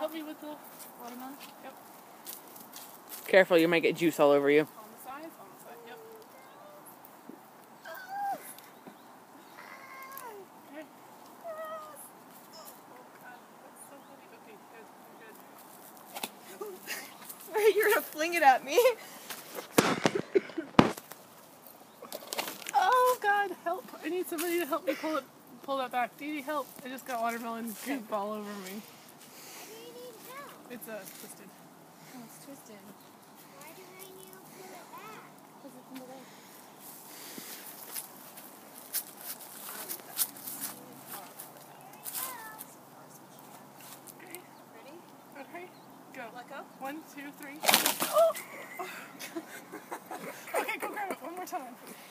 help me with the watermelon? Yep. Careful, you might get juice all over you. On the sides? On the side, yep. Okay. Oh, God. That's so funny. Okay, good. You're gonna fling it at me. Oh, God, help. I need somebody to help me pull that back. Dee Dee, help. I just got watermelon goop all over me. Why do you need help? It's twisted. Oh, it's twisted. Why do I need to pull it back? Because it's in the way. Okay. Ready? Okay. Go. Let go. 1, 2, 3. Oh! Okay, go grab it one more time.